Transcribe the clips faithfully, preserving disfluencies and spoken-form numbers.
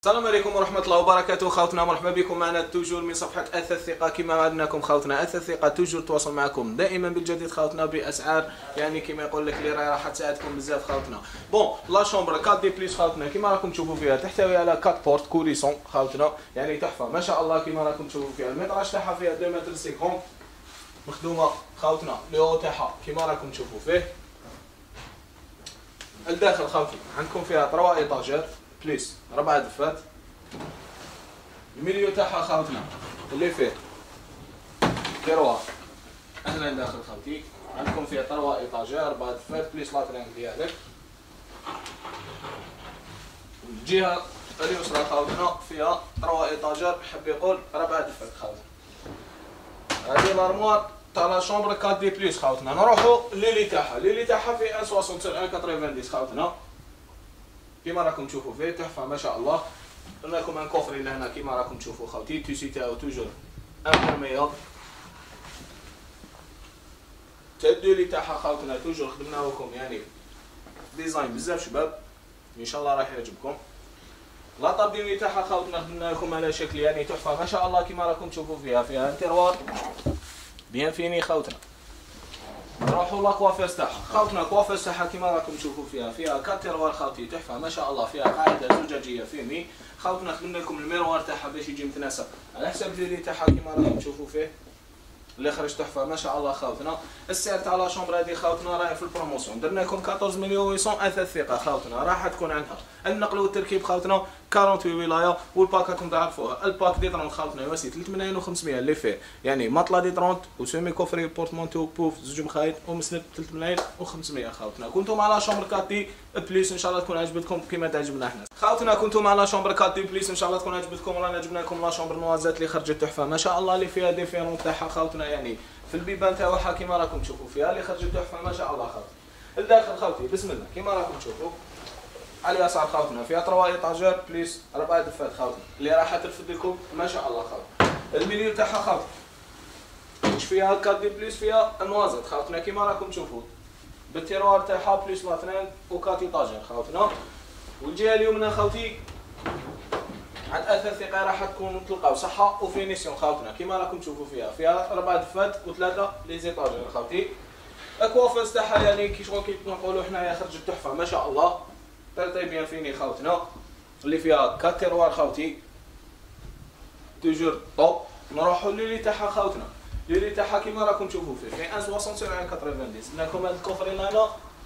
السلام عليكم ورحمة الله وبركاته خوتنا، مرحبا بكم معنا توجور من صفحة أثاث الثقة. كما وعدناكم خوتنا، أثاث الثقة توجور تواصل معكم دائما بالجديد خوتنا، بأسعار يعني كما يقول لك اللي راح تساعدكم بزاف خوتنا. بون لا شومبر أربعة دي بليس خوتنا كما راكم تشوفوا فيها، تحتوي على أربعة بورت كوليسون خوتنا، يعني تحفة ما شاء الله. كما راكم تشوفوا فيها المتراج تاعها فيها اثنين متر خمسين مخدومة خوتنا، لو تاعها كما راكم تشوفوا فيه. الداخل خوتي عندكم فيها ثلاثة ايطاجات بليس ربعة دفات. الميليو تاعها خوتنا اللي فيه تيروار اهلا داخل خوتي، عندكم فيها ثلاثة ايطاجات ربعة دفات بليس لاترين ديالك. الجهة اليسرى خوتنا فيها ثلاثة ايطاجات حب يقول ربعة دفات خوتنا. هذه الارموار تاع لا شومبر أربعة دي بليس خوتنا. نروحوا ليلي تاعها، ليلي تاعها في واحد وستين ثمانين خوتنا كيما راكم تشوفوا فيه، تحفه ما شاء الله. درنا لكم ان كوفري لهنا كيما راكم تشوفوا خوتي، تيسي تاعو توجور امبرميال. التدولي تاعها خوتنا توجور خدمناه لكم يعني ديزاين بزاف شباب، ان شاء الله راح يعجبكم. لا طابيني تاعها خوتنا خدمنا لكم على شكل يعني تحفه ما شاء الله كيما راكم تشوفوا فيها، فيها انتيروار بيان فيني خوتنا. نروحوا لا كوافيس تاعها خوتنا، كوافيس تاعها كيما راكم تشوفوا فيها، فيها كاتيروار خوتي تحفه ما شاء الله، فيها قاعده زجاجيه فيني خوتنا. خدمنا لكم الميروار تاعها باش يجي متناسق على حساب الليلي تاعها كيما راكم تشوفوا فيه، اللي خرج تحفه ما شاء الله خوتنا. السعر تاع لا شومبر هذه خوتنا راهي في البروموسيون، درنا لكم أربعطاش مليون وثمانمائة اثاث ثقه خوتنا، راح تكون عندها النقل والتركيب خوتنا ثمانية وأربعين ولايه. والباك راكم تعرفوها، الباك دي ثلاثين خوتنا يواسي ثلاثة ملايين وخمسمائة اللي فيه يعني مطلة دي ثلاثين وسيمي كوفري بورتمونتو بوف زوج مخايط ومسند ثلاثة ملايين وخمسمائة خوتنا. كنتم على شومبر أربعة دي بليس ان شاء الله تكون عجبتكم كيما تعجبنا احنا خوتنا. كنتم على شومبر أربعة دي بليس ان شاء الله تكون عجبتكم. رانا جبنا لكم لا شومبر نوازات اللي خرجت تحفه ما شاء الله، اللي فيها ديفيرون تاعها خوتنا يعني في البيبان تاعها كيما راكم تشوفوا فيها، اللي خرجت تحفه ما شاء الله خوتي. الداخل خوتي بسم الله كيما راكم تشوفوا على اليسار خوتنا فيها ثلاثة ايطاجات بليس أربعة دفات خوتنا اللي راح ترفد لكم ما شاء الله خوتنا. الميليو تاعها خوتنا واش فيها أربعة دي بليس، فيها النوازات خوتنا كيما راكم تشوفوا بالتيروار تاعها بليس لاترين وكات ايطاجات خوتنا. والجهه اليمنى خوتي عند اثاث ثقه راح تكون تلقاو صحه وفينيسيون خوتنا كيما راكم تشوفوا فيها، فيها أربعة دفات وثلاثه لي زيطاجير خوتي. الكوافيس تاعها يعني كي شغل كي نقولوا حنايا خرجت تحفه ما شاء الله، ترتي بيان فيني خوتنا اللي فيها كات تيروار خوتي توجور طوب. نروحوا للي تاعها خوتنا، للي تاعها كيما راكم تشوفوا فيه في واحد وستين ثمانين لكم هاد الكوفرين هنا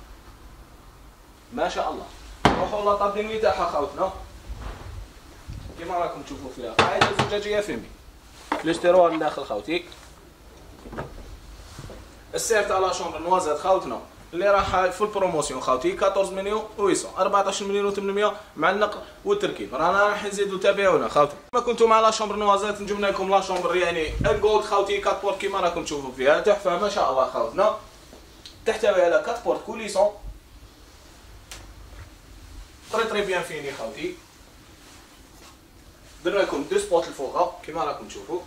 ما شاء الله. نروحوا لا طابليني تاعها خوتنا كيما راكم تشوفوا فيها، قاعده زجاجيه فيمي ليش تيروار من داخل خوتي. السعر تاع لا شومبر نوازات خوتنا اللي راح في البروموسيون خوتي أربعطاش مليون وثمانمائة أربعطاش مليون وثمانمائة مع النقل والتركيب. رانا راح نزيدو تابعونا خوتي. كما كنتم مع لا شومبر نوازات نجبنا لكم لا شومبر يعني الجولد خوتي أربعة بورت كيما راكم تشوفوا فيها تحفه ما شاء الله خوتنا. تحتوي على أربعة بورت كوليسون طري طري بيان فيني خوتي. درنا لكم دو سبوت الفوق كيما راكم تشوفوا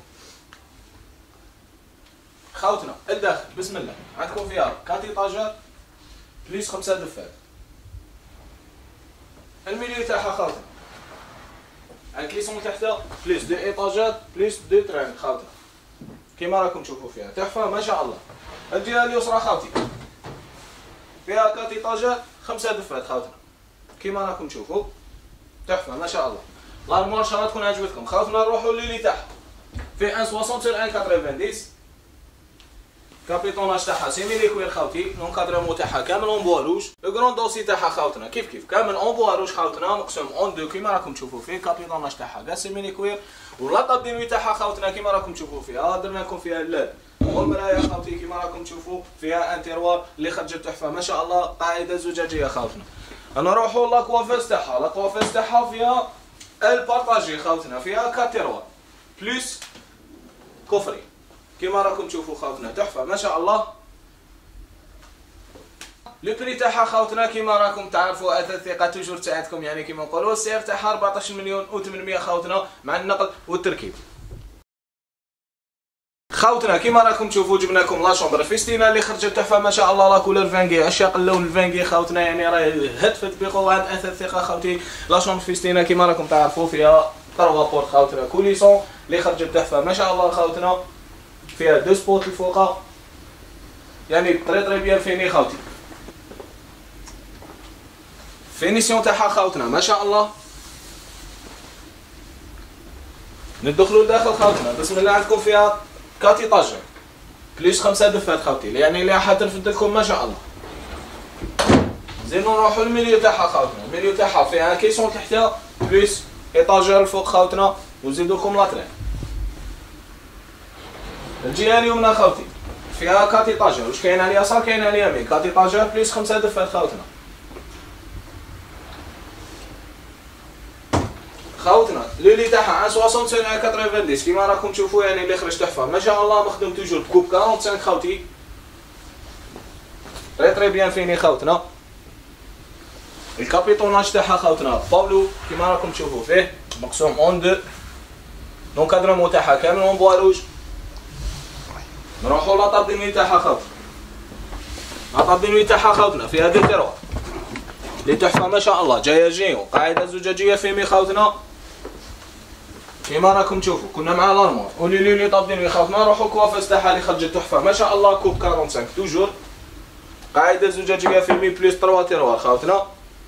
خوتنا. الداخل بسم الله عندكم فيها أربعة ايطاجات بليس خمسة دفات. الميليو تاعها خوتنا عند كليسون تحتها بليس دو ايطاجات بليس دو تران خوتنا كيما راكم تشوفوا فيها تحفه ما شاء الله. الجهه اليسرى خوتي فيها أربعة ايطاجات خمسة دفات خوتنا كيما راكم تشوفوا تحفه ما شاء الله. الارموار ان شاء الله تكون عجبتكم خوتنا. نروحوا للي تاعها في واحد وستين ثمانين كابيطوناج تاعها سيمي ليكوير خوتي، لونكادرمون تاعها كامل اون بوا روج. لو كرون دوسي تاعها خوتنا كيف كيف كامل اون بوا روج خوتنا مقسوم اون دو كيما راكم تشوفوا فيه. كابيطوناج تاعها كاع سيمي ليكوير. ولا طابينوي تاعها خوتنا كيما راكم تشوفوا فيها، درنا لكم فيها اللاد والمرايا خوتي كيما راكم تشوفوا فيها انتيروار اللي خرجت تحفه ما شاء الله، قاعده زجاجيه خوتنا. نروحوا لا كوافيس تاعها، لا كوافيس تاعها فيها البارطاجي خوتنا، فيها كاتيروار بليس كوفري كيما راكم تشوفوا خوتنا تحفه ما شاء الله. لو بري تاعها خوتنا كيما راكم تعرفوا اثاث ثقه توجور تساعدكم يعني كيما نقولوا. السعر تاعها أربعطاش مليون وثمانمائة خوتنا مع النقل والتركيب. خوتنا كيما راكم تشوفوا جبنا لكم لا شومبر فيستينا اللي خرجت تحفه ما شاء الله. لا كولور فانكي، عشاق اللون الفانكي خوتنا، يعني راهي هدفت بقوه اثر ثقه خوتي. لا شومبر فيستينا كيما راكم تعرفوا فيها تروا بورت خوتنا كوليسون اللي خرجت تحفه ما شاء الله خوتنا. فيها دو سبوت الفوقا، يعني طري طري بيان فيني خوتي. فينيسيون تاعها خوتنا ما شاء الله. ندخلوا لداخل خوتنا بسم الله. عندكم فيها كات ايطاجر بليس خمسة دفات خوتي، يعني اللي راح ترفد لكم ما شاء الله. زين نروحوا للميليو تاعها خوتنا. الميليو تاعها فيها كيسون تحتها بليس ايطاجر الفوق خوتنا، وزيدوا لكم لاطرين. الجهه اليمنى خوتي فيها كات ايطاجر، واش كاين على اليسار كاين على اليمين. كات ايطاجر بليس خمسة دفات خوتنا. خوتنا لولي تاعها ان خمسة وستين على ثمانين كيما راكم تشوفوا، يعني اللي خرج تحفه ما شاء الله. مخدوم توجور بكوب خمسة وأربعين خوتي، تري تري بيان فيني خوتنا. الكابيتوناج تاعها خوتنا باولو كيما راكم تشوفوا فيه مقسوم اون دو. لونكادرمون تاعها كامل اون بوا روج. نروحوا لاطاب دينوي تاعها خوتنا. لاطاب دينوي تاعها خوتنا فيها دي تيروا لي تحفه ما شاء الله. جايه جيون قاعده زجاجيه فيمي خوتنا كيما راكم تشوفوا. كنا مع لالمون ولي لي طاب دينوي خوتنا. نروحوا كوافاس تاعها اللي خرجت تحفه ما شاء الله. كوب خمسة وأربعين توجور قاعده زجاجيه فيمي بليس ثلاثة تيروار خوتنا.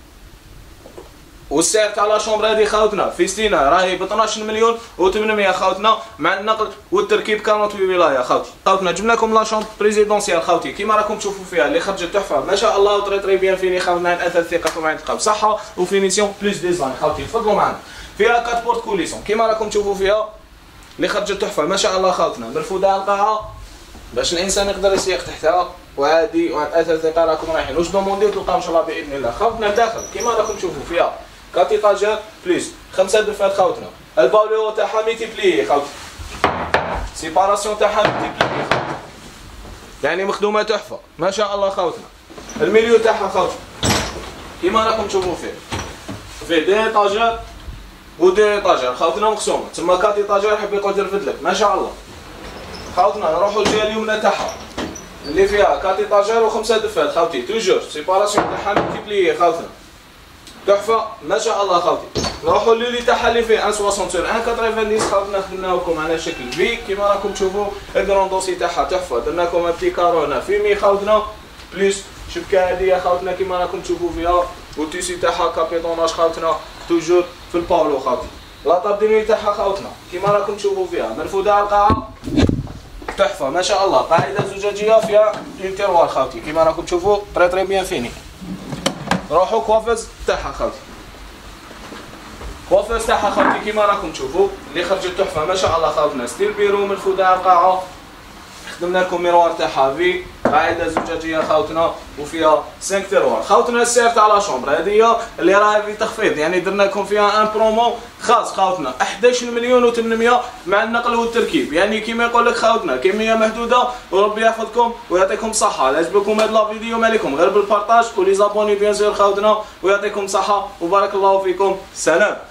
والسعر تاع لا شومبر هادي خوتنا فيستينا راهي ب اثناش مليون وثمانمية خوتنا، مع النقل والتركيب ثمانية وثمانين ولايه خوتي. خوتنا جبنا لكم لا شومبر بريزيدونسيال خوتي كيما راكم تشوفوا فيها اللي خرجت تحفه ما شاء الله. وطري طري بيان فيني خوتنا. اثر ثقه طبعا تلقاو صحه وفينيسيون بليس ديزاين خوتي. تفضلوا معنا. فيها كات بورت كوليسون كيما راكم تشوفوا فيها اللي خرجت تحفه ما شاء الله خوتنا. مرفوده على القاعه باش الانسان يقدر يسيق تحتها، وعادي وعند اثر ثقه راكم رايحين. واش دومونديو تلقاو ان شاء الله باذن الله. خوتنا الداخل كيما راكم تشوفوا فيها كات ايطاجر بليس خمسة دفات خوتنا. الباولو تاعها ميتيبلي خوتي، سيباراسيون تاعها ميتيبلي خوتي، يعني مخدومه تحفه ما شاء الله خوتنا. الميليو تاعها خوتي كيما راكم تشوفوا فيه فيه دي ايطاجر ودي ايطاجر خوتنا مقسومه، تما كات ايطاجر حب يقعد يرفد لك ما شاء الله خوتنا. نروحوا الجهه اليمنى تاعها اللي فيها كات ايطاجر وخمسة دفات خوتي توجور سيباراسيون تاعها ميتيبلي خوتنا تحفه ما شاء الله خوتي. نروحوا للي تاعها اللي فيه واحد وستين واحد ثمانين خوتنا. خدمنا لكم على شكل في كيما راكم تشوفوا. الكرون دوسي تاعها تحفه. درنا لكم ان بتي كارو هنا فيمي خوتنا بليس شبكه هاديه خوتنا كيما راكم تشوفوا فيها. والتيسي تاعها كابيتوناج خوتنا توجور في الباولو خوتي. لاطاب دينوي تاعها خوتنا كيما راكم تشوفوا فيها مرفوده على القاعه تحفه ما شاء الله. قاعده زجاجيه فيها اون تيروار خوتي كيما راكم تشوفوا طري طري بيان فيني. روحوا كوافاز تاعها خوتي. كوافاز تاعها خوتي كيما راكم تشوفوا اللي خرجت تحفه ما شاء الله خوتنا. ستيل بيرو مرفوده على القاعه. خدمنا لكم ميروار تاعها في قاعده زجاجيه خوتنا وفيها خمسة تيروار خوتنا. السعر تاع لا شومبر هذه اللي راهي في تخفيض، يعني درنا لكم فيها ان برومو خاص خوتنا احداش مليون وثمانمية مع النقل والتركيب. يعني كيما يقول لك خوتنا كميه محدوده وربي يحفظكم ويعطيكم صحه. عجبكم هذا الفيديو ما عليكم غير بالبارطاج ولي زابوني بيان سور خوتنا، ويعطيكم صحه وبارك الله فيكم. سلام.